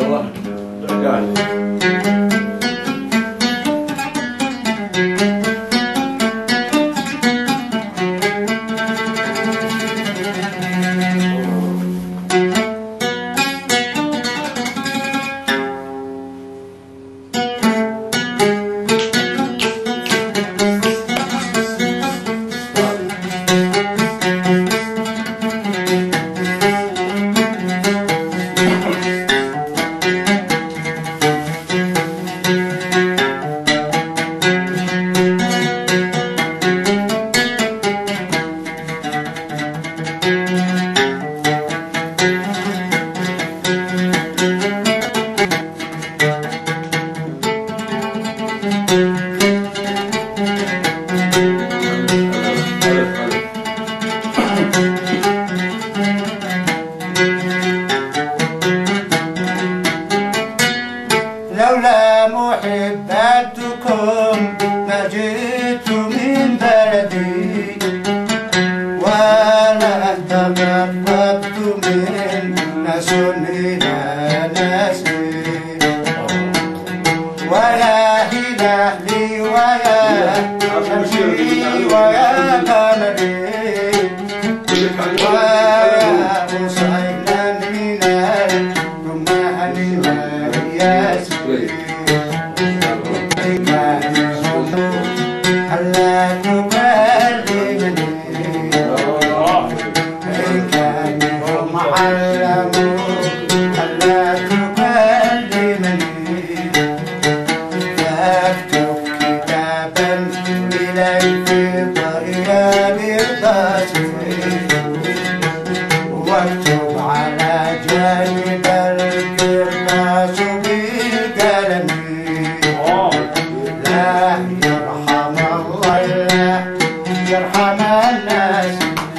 يلا قاعد. لولا محبتكم ما جئت من بلدي ولا تقربت من ناس إلى ناس ويا هلالي ويا شمسي ويا قمري ويا حسينا من الرمان والياسمين ألا تكلمني إن كانوا علموا ألا تكلمني فاكتب كتابا إليك طريقا بالتصوير واكتب على جانب القرطاس بالقلم لا يرحم الله لا يرحم الناس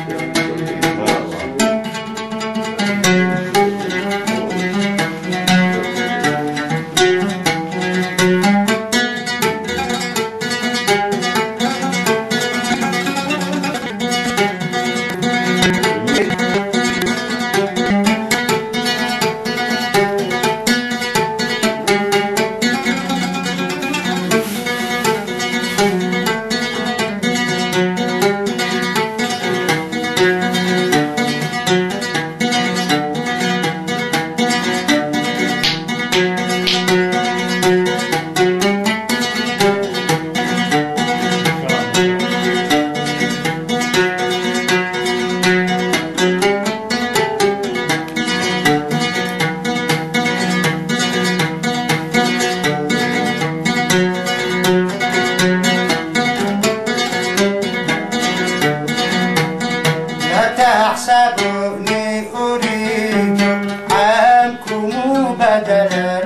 تحسبوني أريد عنكم بدلا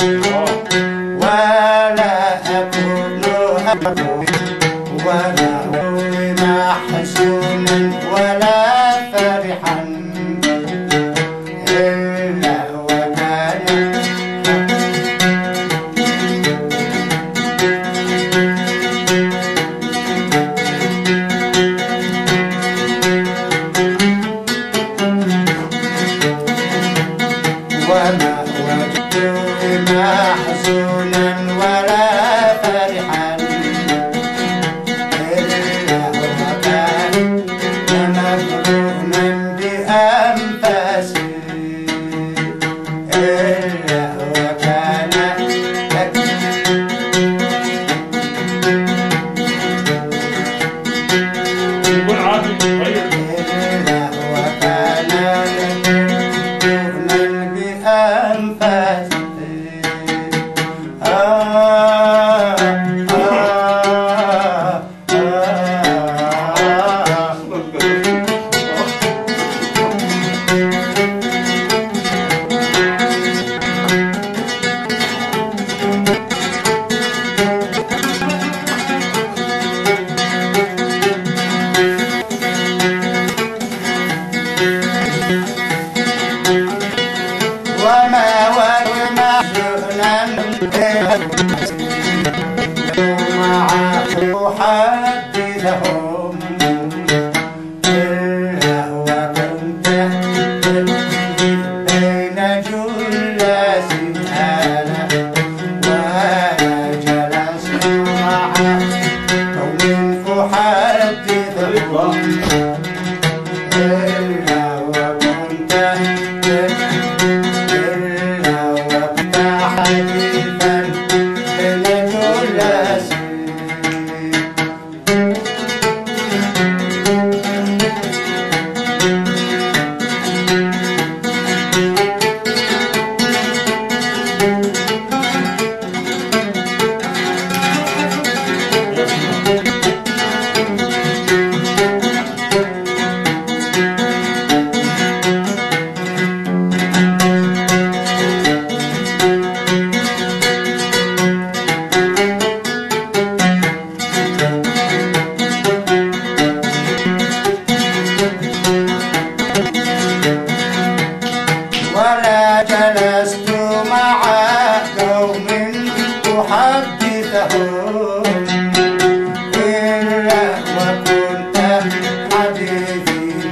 ولا أكون ولا محزونا ولا فرحا إلا وكان وما وجدت محزونا ولا فرحا إلا وكان مجنونا بأنفاسي إلا وكان إلا وكان أنفاسي وما أحدثهم إلا وكنت بين جلاسي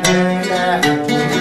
إله